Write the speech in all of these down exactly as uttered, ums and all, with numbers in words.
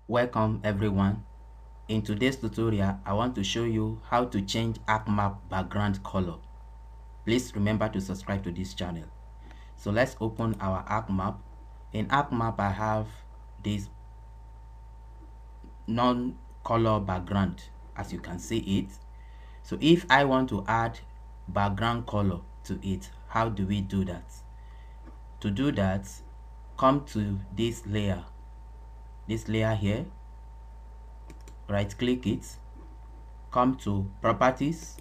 Welcome everyone. In today's tutorial, I want to show you how to change ArcMap background color. Please remember to subscribe to this channel. So let's open our ArcMap. In ArcMap, I have this non-color background, as you can see it. So if I want to add background color to it, how do we do that? To do that, come to this layer, this layer here, right click it, come to properties,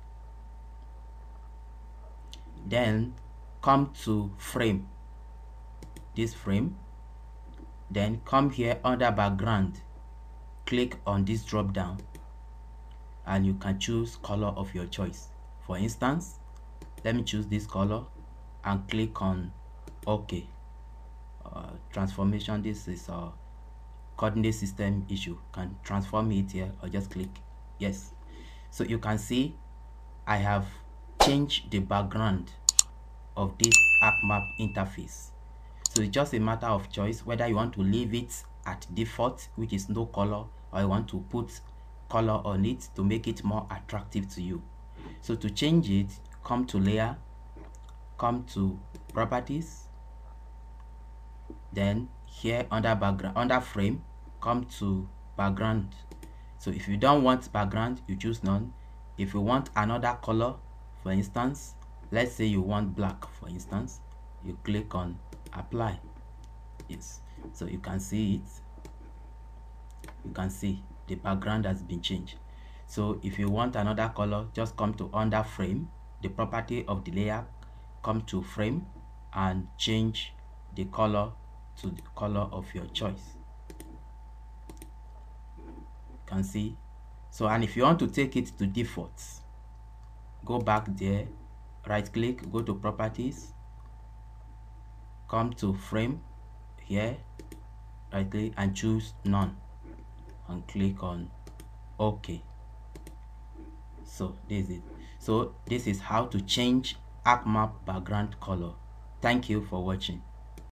then come to frame, this frame, then come here under background, click on this drop down, and you can choose color of your choice. For instance, let me choose this color and click on OK. Uh, transformation, this is a coordinate system issue, can transform it here or just click yes. So you can see I have changed the background of this ArcMap interface. So it's just a matter of choice whether you want to leave it at default, which is no color, or you want to put color on it to make it more attractive to you. So to change it, come to layer, come to properties, then here under background, under frame, come to background. So if you don't want background, you choose none. If you want another color, for instance, let's say you want black, for instance, you click on apply. Yes, so you can see it. You can see the background has been changed. So if you want another color, just come to under frame, the property of the layer, come to frame and change the color to the color of your choice. You can see. So, and if you want to take it to default, go back there, right click, go to properties, come to frame here, right click and choose none and click on OK. So this is it. So this is how to change ArcMap background color. Thank you for watching.